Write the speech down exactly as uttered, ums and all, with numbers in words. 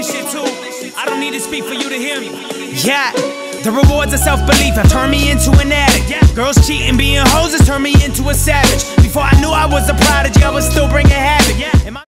this shit too. I don't need to speak for you to hear me. Yeah, the rewards of self-belief have turned me into an addict. Yeah. Girls cheating, being hoes has turned me into a savage. Before I knew I was a prodigy, I was still bringing havoc. Yeah.